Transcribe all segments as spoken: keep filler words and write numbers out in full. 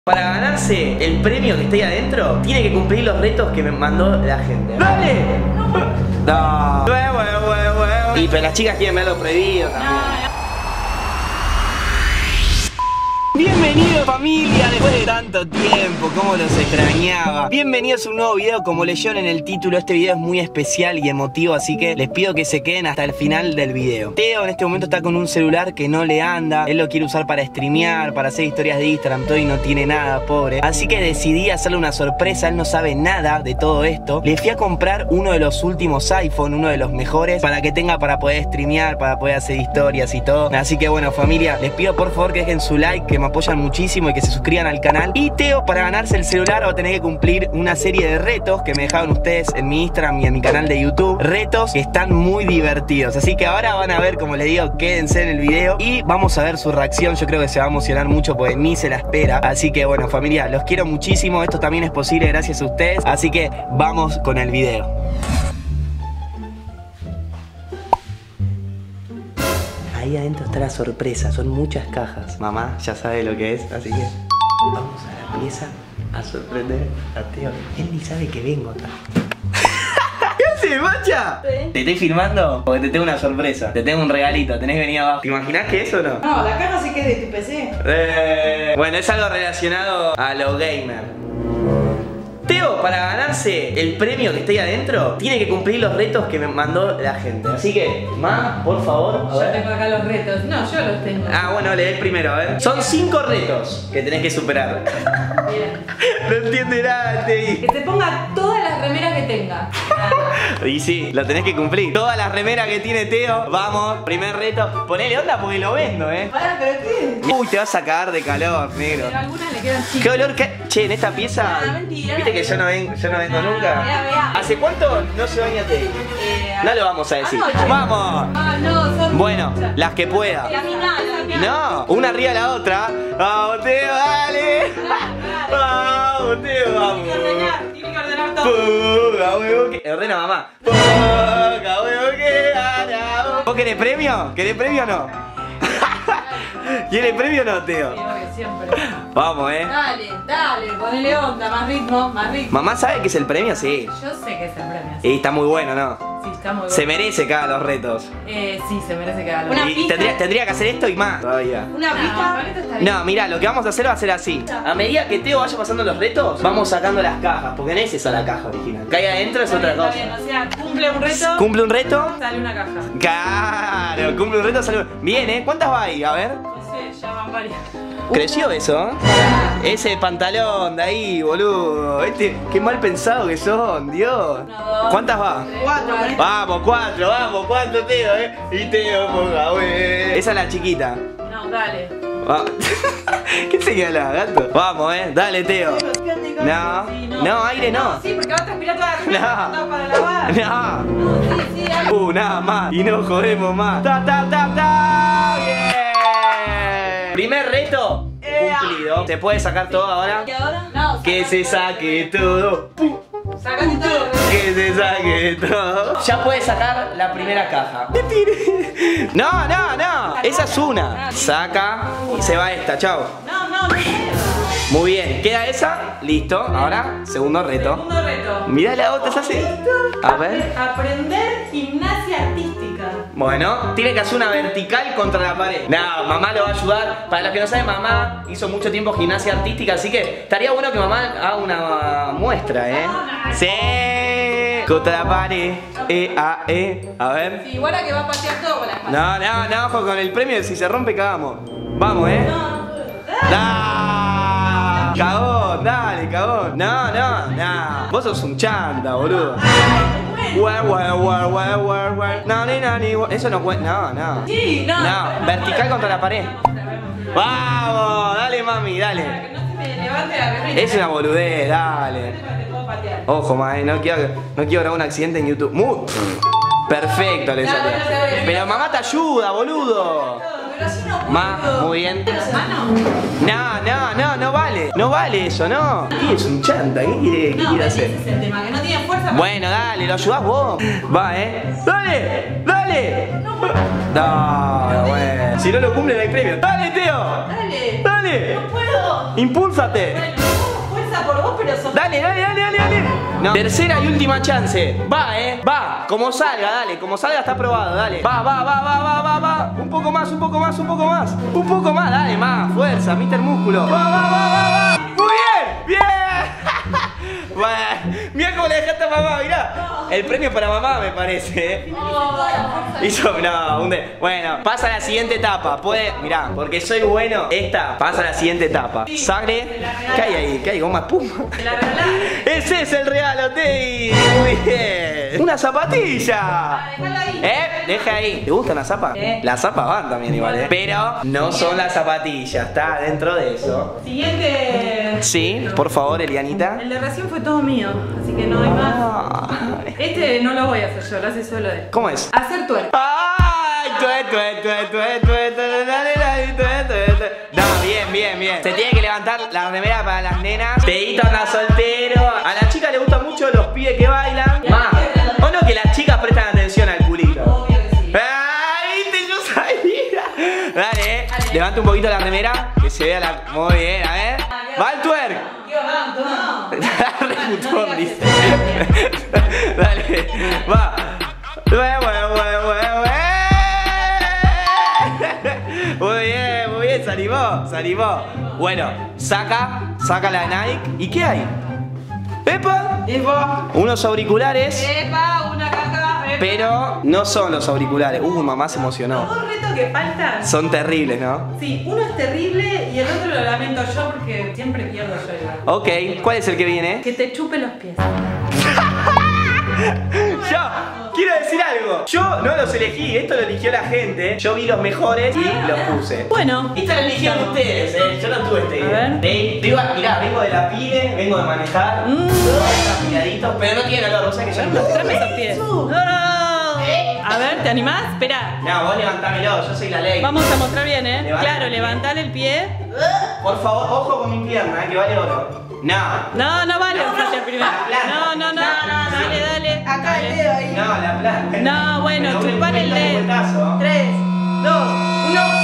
Para ganarse el premio que está ahí adentro, tiene que cumplir los retos que me mandó la gente. ¡Dale! No. No. Y pero las chicas quieren ver lo prohibido también. Bienvenido familia, después de tanto tiempo, como los extrañaba. Bienvenidos a un nuevo video, como leyeron en el título, este video es muy especial y emotivo, así que les pido que se queden hasta el final del video. Teo en este momento está con un celular que no le anda, él lo quiere usar para streamear, para hacer historias de Instagram, todo, y no tiene nada, pobre. Así que decidí hacerle una sorpresa, él no sabe nada de todo esto. Le fui a comprar uno de los últimos iPhone, uno de los mejores, para que tenga para poder streamear, para poder hacer historias y todo. Así que bueno familia, les pido por favor que dejen su like, que me apoyan muchísimo y que se suscriban al canal. Y Teo, para ganarse el celular, va a tener que cumplir una serie de retos que me dejaron ustedes en mi Instagram y en mi canal de YouTube. Retos que están muy divertidos, así que ahora van a ver, como les digo, quédense en el video y vamos a ver su reacción. Yo creo que se va a emocionar mucho porque ni se la espera. Así que bueno familia, los quiero muchísimo. Esto también es posible gracias a ustedes, así que vamos con el video. Ahí adentro está la sorpresa, son muchas cajas. Mamá ya sabe lo que es, así que vamos a la pieza a sorprender a Teo. Él ni sabe que vengo acá. ¿Qué haces, macha? Sí. Te estoy filmando porque te tengo una sorpresa. Te tengo un regalito, tenés que venir abajo. ¿Te imaginás que eso o no? No, la caja sí que es de tu P C. Eh, bueno, es algo relacionado a lo gamer. Teo, para ganarse el premio que está ahí adentro, tiene que cumplir los retos que me mandó la gente. Así que, ma, por favor, a Yo ver. tengo acá los retos. No, yo los tengo. Ah, bueno, lee el primero, a ver. Son cinco retos que tenés que superar. Bien. No entiende nada, Teo. Que te ponga todas las remeras que tenga. Y sí, lo tenés que cumplir. Todas las remeras que tiene Teo. Vamos, primer reto. Ponele onda porque lo vendo, eh. Ahora, pero ¿qué? Uy, te vas a cagar de calor, negro. Pero a algunas le quedan chicas. ¿Qué olor que? Che, en esta pieza. Ah, mentira. Viste que yo no vengo, yo no vengo No, nunca. mirá, mirá. ¿Hace cuánto no se baña Teo? Eh, No lo vamos a decir. anoche. ¡Vamos! Ah, no, son Bueno, muchas. las que pueda. La mina, la mina. No, una arriba de la otra. Vamos, Teo, dale. Vamos, Teo, vamos. Tiene que ordenar, tiene que ordenar todo. Puga, huevo, que... Ordena mamá. Puga, huevo, que gana. ¿Vos querés premio? ¿Querés premio o no? ¿Quieres premio o no, Teo? Sí, obvio, siempre. Vamos, eh. Dale, dale, ponele onda, más ritmo, más ritmo. ¿Mamá sabe que es el premio? Sí. Yo sé que es el premio. Y está muy bueno, ¿no? Sí, está muy bueno. Se merece cada los retos. Eh, sí, se merece que haga lo Y Una pista. tendría, tendría que hacer esto y más todavía. Una pista. No, mira, lo que vamos a hacer va a ser así. A medida que Teo vaya pasando los retos, vamos sacando las cajas, porque no es esa la caja original. Que hay adentro es otra cosa. Está bien, o sea, cumple un reto. ¿Cumple un reto? Sale una caja. Claro, cumple un reto, sale. Bien, ¿eh? ¿Cuántas va ahí? A ver. No sé, ya van varias. ¿Creció eso? ¿Eh? Ese pantalón de ahí, boludo. Este, qué mal pensado que son, Dios. Uno, dos, ¿Cuántas va? tres, cuatro. Vamos, cuatro, vamos, cuatro, Teo, eh. Y Teo, ponga, güey. Esa es la chiquita. No, dale. Va. ¿Qué señala, gato? Vamos, eh. Dale, Teo. No, Sí, no, aire no. Sí, porque va a transpirar toda la remera. No. No, para lavar. No. No, sí, sí, dale. Uh, nada más. Y no jodemos más. Ta, ta, ta, ta. Bien. Primer reto cumplido. ¿Se puede sacar todo ahora? ¿Y ahora? No, Que se saque todo. Pum. Sacate todo. Que se saque todo. Ya puedes sacar la primera caja. No, no, no. Esa es una. Saca y se va esta. Chao. No, no, no puedo. Muy bien. Queda esa. Listo. Ahora, segundo reto. Segundo reto. Mirá la otra, es así. A ver. Aprender gimnasia artística. Bueno, tiene que hacer una vertical contra la pared. No, mamá lo va a ayudar. Para los que no saben, mamá hizo mucho tiempo gimnasia artística, así que estaría bueno que mamá haga una muestra, ¿eh? Sí. Contra la pared. E, A, E. A ver. Sí, igual a que va a patear todo con la espalda. No, no, no, ojo con el premio. Si se rompe, cagamos. Vamos, ¿eh? No, no puedo. ¡Ah! Cagón, dale, cagón. No, no, no. Vos sos un chanta, boludo. Guau, guau, guau, guau, guau, guau. No, ni, no, ni, eso no puede. No, no. Sí, no. No, vertical contra la pared. Vamos, dale, mami, dale. Para que no se me levante la remera. Es una boludez, dale. Te puedo patear. Ojo, mae, no quiero, no quiero grabar un accidente en YouTube. Muy perfecto le salió. Pero mamá te ayuda, boludo. Pero así no puedo. Ma, muy bien. ¿Las manos? No, no, no, no vale. No vale eso, no. ¿Qué es un chanta? ¿Qué quiere, qué No, quiere ese hacer? es el tema, que no tiene fuerza. Bueno, dale, lo ayudás vos. Va, eh. Dale, dale. ¡Dale! No, bueno. Si no lo cumple, no hay premio. ¡Dale, Teo! Dale. ¡Dale! No puedo. ¡Impúlsate! Dale, no, fuerza por vos, pero sos... Dale, dale, dale, dale, dale. No. Tercera y última chance. Va, eh. Va. Como salga, dale. Como salga está aprobado, dale. Va, va, va, va, va, va, va. Un poco más, un poco más, un poco más. Un poco más, dale, más. Fuerza, mister Músculo. Va, va, va, va, va. Muy bien, bien. Bueno, mira cómo le dejaste a mamá, mirá. El premio para mamá me parece, eh. Hizo, no, un de... Bueno, pasa a la siguiente etapa. Puede, mirá, porque soy bueno. Esta pasa a la siguiente etapa. Sangre. ¿Qué hay ahí? ¿Qué hay? Goma espuma. Ese es el regalo, Teddy. Muy bien. Una zapatilla. ¿Eh? Deja ahí. ¿Te gustan las zapas? ¿Eh? Las zapas van también igual, ¿eh? Pero no son las zapatillas. Está dentro de eso. Siguiente. Sí, por favor, Elianita. El de recién fue todo mío, así que no hay más. Ah. Este no lo voy a hacer yo, lo hace solo él. ¿Cómo es? Hacer tuerca. ¡Ay! Tue, tue, tue, tue, tue, tue, dale, dale, tue, tue, tue. No, bien, bien, bien. Se tiene que levantar la remera para las nenas. Pedito anda soltero. A la chica le gustan mucho los pibes que bailan. Más. ¿O no que las chicas prestan atención al culito? Obvio que sí. ¡Ay, viste, yo sabía! Dale, eh. Levanta un poquito la remera. Que se vea la... Muy bien, a ver. Va el twerk. ¿Qué va? No. Reputón, dice. Dale, va. Muy bien, muy bien, se animó, se animó. Bueno, saca, saca la de Nike. ¿Y qué hay? ¡Epa! Epa. Unos auriculares. Epa, una caja. Epa. Pero no son los auriculares. Uh, mamá se Los emocionó. dos retos que faltan. Son terribles, ¿no? Sí, uno es terrible y el otro lo lamento yo porque siempre pierdo yo igual. Ok, ¿cuál es el que viene? Que te chupe los pies. Yo quiero decir algo. Yo no los elegí, esto lo eligió la gente. Yo vi los mejores y los puse. Bueno. Esto lo eligieron ustedes, eh. Yo no tuve este A video. ver. De, digo, mirá, vengo de la pile, vengo de manejar. Mm. Todos miraditos, pero no tienen olor, o sea que yo no. Mostrame esos pies. No. A ver, ¿te animás? Espera. No, vos levantámelo, yo soy la ley. Vamos a mostrar bien, ¿eh? Levanta Claro, el pie. levantar el pie. Por favor, ojo con mi pierna, eh, que vale oro. No. No, no vale usarte el primero. La planta. No, no, no. Dale, dale. Acá el dedo ahí. No, la planta. No, bueno, Pero un chupar el vuelta de dedo. vueltazo. Tres, dos, uno.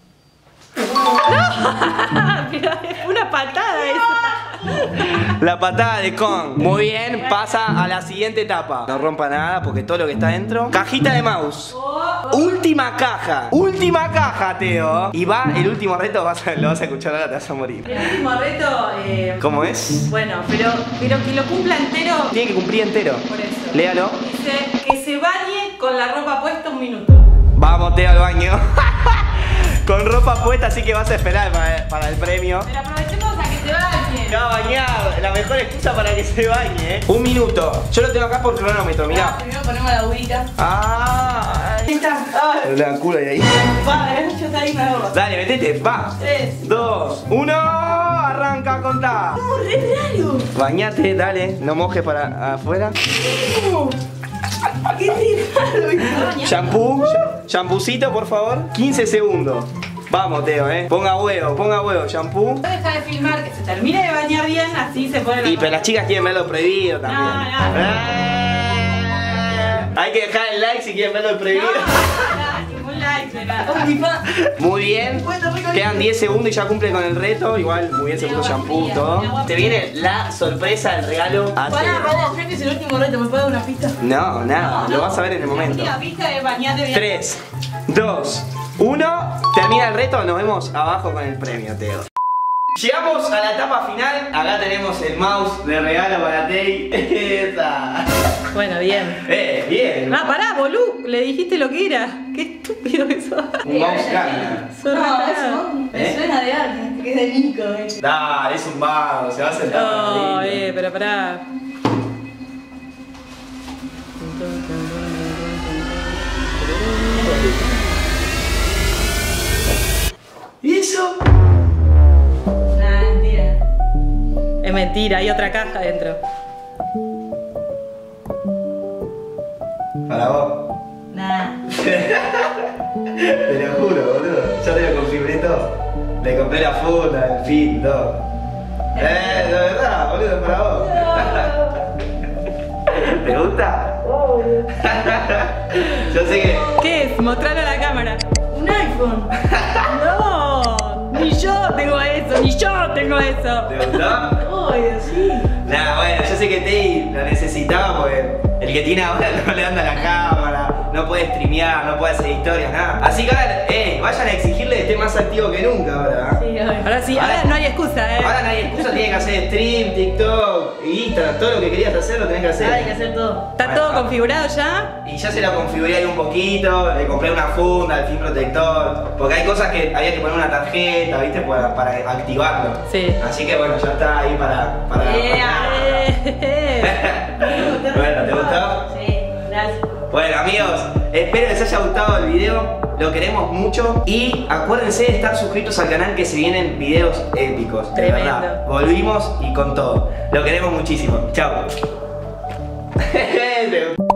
Pero es una patada esa. La patada de Kong. Muy bien, pasa a la siguiente etapa. No rompa nada porque todo lo que está dentro. Cajita de mouse. Última caja. Última caja, Teo. Y va el último reto. Vas a, lo vas a escuchar ahora, te vas a morir. El último reto, eh, ¿Cómo es? bueno, pero, pero que lo cumpla entero. Tiene que cumplir entero. Por eso. Léalo. Dice que se bañe con la ropa puesta un minuto. Vamos, Teo, al baño. Con ropa puesta, así que vas a esperar para, para el premio. Pero aprovechemos a que se bañe. No, bañado. La mejor excusa para que se bañe, ¿eh? Un minuto. Yo lo tengo acá por cronómetro, mirá. Primero ponemos la agüita. Ah. Ahí está. La culo de ahí. Va, yo está ahí para vos. Dale, metete, va. Tres. Dos, uno, arranca a contar. ¡Uh, re raro! Bañate, dale, no mojes para afuera. Uh, ¡Qué re raro! Shampoo, champucito, por favor. quince segundos. Vamos, Teo, eh. Ponga huevo, ponga huevo, shampoo. Deja de filmar, que se termine de bañar bien, así se pone la Y pero las chicas quieren ver lo prohibido también. No, no. Eh, Hay que dejar el like si quieren ver lo prohibido. No, ningún like, de nada. Muy bien. Quedan diez segundos y ya cumple con el reto. Igual, muy bien, se puso shampoo, todo. Te viene la sorpresa, el regalo a Pará, Teo. pará, creo que es el último reto. ¿Me puede dar una pista? No, nada, lo vas a ver en el momento. La pista de bañate bien. tres, dos, uno. Termina el reto, nos vemos abajo con el premio, Teo. Llegamos a la etapa final. Acá tenemos el mouse de regalo para Tei. Esa. Bueno, bien. Eh, bien. Ah, pará, Bolú, le dijiste lo que era. Qué estúpido que sos. Un mouse Gana. Sos No, retarado. eso me ¿Eh? suena de alguien, que es de Nico. eh. Dale, es un mouse, se va a sentar. Oh, eh, pero pará. ¿Y eso? Nah, mentira. Es mentira, hay otra caja adentro. Para vos. Nah. Te lo juro, boludo. Yo te lo configuré todo. Le compré la funda, el fin, todo. Eh, de verdad, boludo, para vos. ¿Te gusta? Oh, Yo sé que... ¿Qué es? Mostrarlo a la cámara. Un iPhone. No, ni yo tengo eso, ni yo tengo eso. ¿Te gustó? Obvio, sí. Nah, bueno, yo sé que Teddy lo necesitaba porque el que tiene ahora no le anda la cámara, no puede streamear, no puede hacer historias, nada. Así que ahora, eh, vayan a exigirle que esté más activo que nunca ahora. Sí, obvio. Ahora sí, ahora no hay excusa, eh. Ahora no hay excusa, tiene que hacer stream, TikTok, Instagram, todo lo que querías hacer lo tenés que hacer. Ahora hay que hacer todo. ¿Está Bueno, todo ah. configurado ya? Y ya se la configuré ahí un poquito, le compré una funda, el film protector, porque hay cosas que había que poner una tarjeta, ¿viste? Para, para activarlo. Sí. Así que bueno, ya está ahí para... para, Eh, para... Bueno, ¿te gustó? Sí, gracias. Bueno amigos, espero les haya gustado el video, lo queremos mucho y acuérdense de estar suscritos al canal que se vienen videos épicos, de Tremendo. verdad. Volvimos y con todo, lo queremos muchísimo, chao.